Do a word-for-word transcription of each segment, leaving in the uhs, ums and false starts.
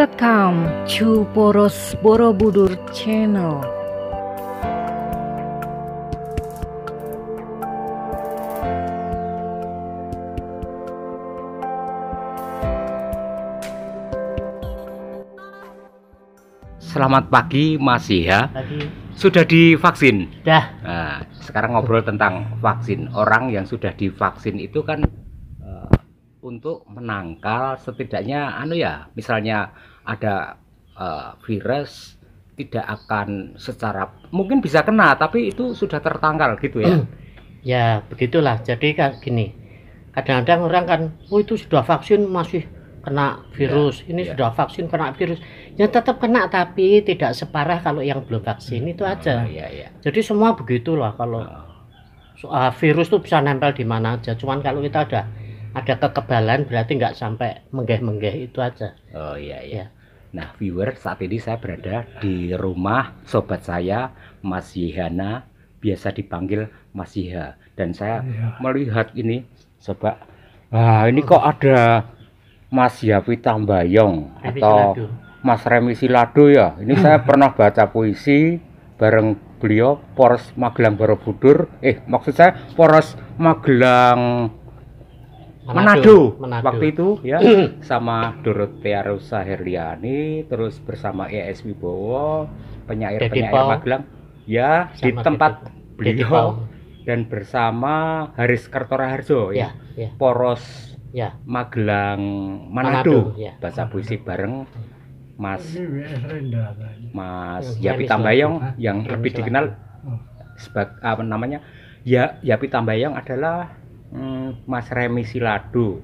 Welcome to Poros Borobudur Channel. Selamat pagi Mas Iha. Pagi. Sudah divaksin? Sudah. Nah, sekarang ngobrol tentang vaksin. Orang yang sudah divaksin itu kan uh, untuk menangkal setidaknya anu ya, misalnya ada uh, virus tidak akan secara mungkin bisa kena, tapi itu sudah tertangkal gitu ya. Ya begitulah. Jadi kan gini, kadang-kadang orang kan, oh itu sudah vaksin masih kena virus, ya, ini ya. Sudah vaksin kena virus, ya tetap kena tapi tidak separah kalau yang belum vaksin, itu aja. Oh, ya, ya. Jadi semua begitulah, kalau oh. uh, virus tuh bisa nempel di mana aja, cuman kalau kita ada ada kekebalan berarti nggak sampai menggeh-menggeh, itu aja. Oh iya iya. Ya. Nah viewer, saat ini saya berada di rumah sobat saya Mas Yihana, biasa dipanggil Mas Yiha, dan saya ya. Melihat ini coba, wah ini kok ada Mas Yapi Tambayong Remi atau Silado. Mas Remi Silado ya. Ini saya pernah baca puisi bareng beliau, Poros Magelang Borobudur. Eh maksud saya Poros Magelang Manado, Manado. Waktu itu ya sama Dorothea Rosa Herliani, terus bersama E S Wibowo, penyair-penyair Magelang ya, sama di tempat Dede, beliau Dede dan bersama Haris Kertoraharjo ya, ya, ya. Poros ya. Magelang Manado, Manado ya. Baca puisi bareng Mas Mas Yapi Tambayong yang lebih dikenal sebagai apa namanya ya, Yapi Tambayong adalah hmm, Mas Remi Silado.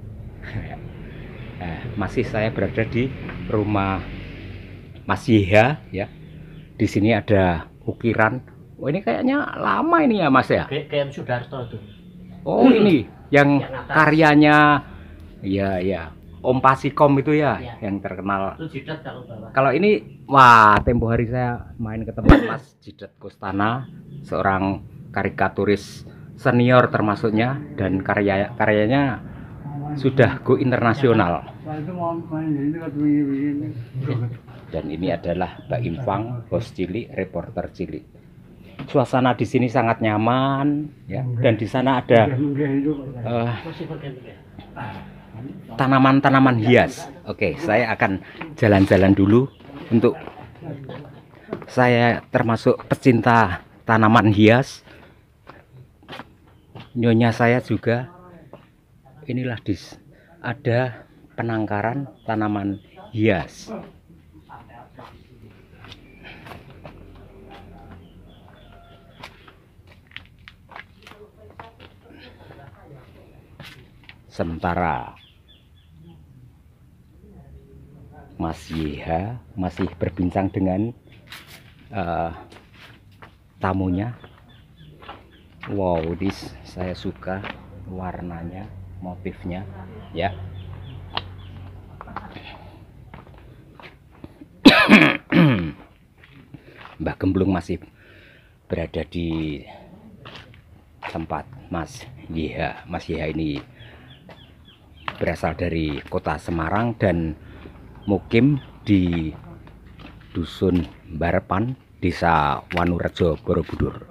Nah, masih saya berada di rumah Mas Yiha ya. Di sini ada ukiran. Oh ini kayaknya lama ini ya Mas ya. K M Sudarto tuh. Oh ini yang, yang karyanya ya ya Om Pasikom itu ya, ya. Yang terkenal. Itu Jidat kalau bawah. Kalau ini wah, tempo hari saya main ke tempat Mas Jidat Kustana, seorang karikaturis senior termasuknya, dan karya karyanya sudah go internasional. Dan ini adalah Mbak Infang, bos cilik, reporter cilik. Suasana di sini sangat nyaman ya, dan di sana ada uh, tanaman-tanaman hias. Oke, saya akan jalan-jalan dulu. Untuk saya termasuk pecinta tanaman hias. Nyonya saya juga. Inilah dis ada penangkaran tanaman hias. Sementara Mas Yiha masih berbincang dengan uh, tamunya. Wow, this saya suka warnanya, motifnya ya. Mbak Gemblung masih berada di tempat Mas Yiha. Mas Yiha ini berasal dari kota Semarang dan mukim di Dusun Barepan, Desa Wanurejo, Borobudur.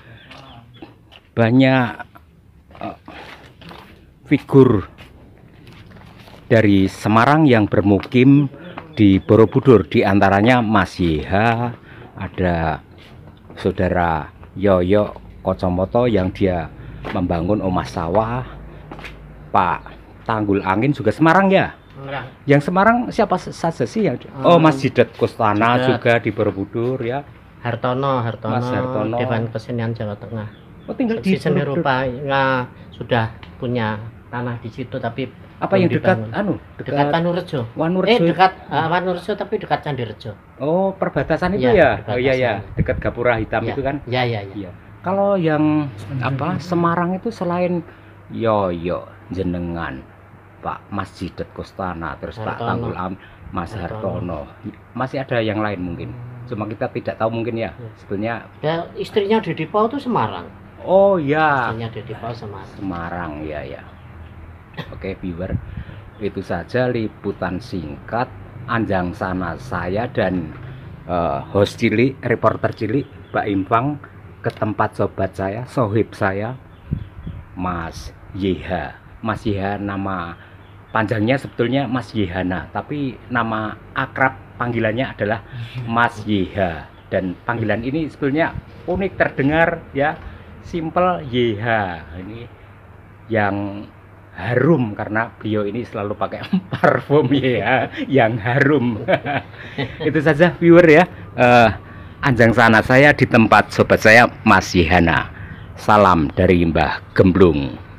Banyak uh, figur dari Semarang yang bermukim di Borobudur, diantaranya Mas Yiha, ada saudara Yoyo Kocomoto yang dia membangun omah sawah, Pak Tanggul Angin juga Semarang ya. Semarang. Yang Semarang siapa saja sih yang oh Mas Jidat Kustana Jidat. Juga di Borobudur ya. Hartono, Hartono, Mas Hartono, Dewan Kesenian Jawa Tengah. Oh tinggal di seni rupa ya, sudah punya tanah di situ, tapi apa yang dekat dibangun. Anu dekat, dekat Wanurejo. Wanurejo. Eh dekat uh, Wanurejo tapi dekat Candirejo. Oh perbatasan itu ya, ya? Oh iya ya, dekat Gapura Hitam ya. Itu kan ya ya ya, ya. Kalau yang apa Semarang itu selain Yoyo jenengan Pak Mas Jidat Kustana, terus Hartono. Pak Tanggul Am, Mas Hartono. Hartono. Masih ada yang lain mungkin. Cuma kita tidak tahu mungkin ya. ya. Sebenarnya ya, istrinya Dedi Pau itu Semarang. Oh ya. Istrinya Dedi Pau Semarang. Semarang ya ya. Oke, viewer. Itu saja liputan singkat Anjang Sana, saya dan uh, host cilik, reporter cilik Mbak Impang ke tempat sobat saya, sohib saya, Mas Yeha. Mas Yeha nama panjangnya sebetulnya Mas Yehana, tapi nama akrab panggilannya adalah Mas Yeha. Dan panggilan ini sebetulnya unik terdengar ya, simple Yeha. Ini yang harum karena beliau ini selalu pakai parfum ya yang harum. Itu saja viewer ya, uh, Anjang Sana saya di tempat sobat saya Mas Yehana. Salam dari Mbah Gemblung.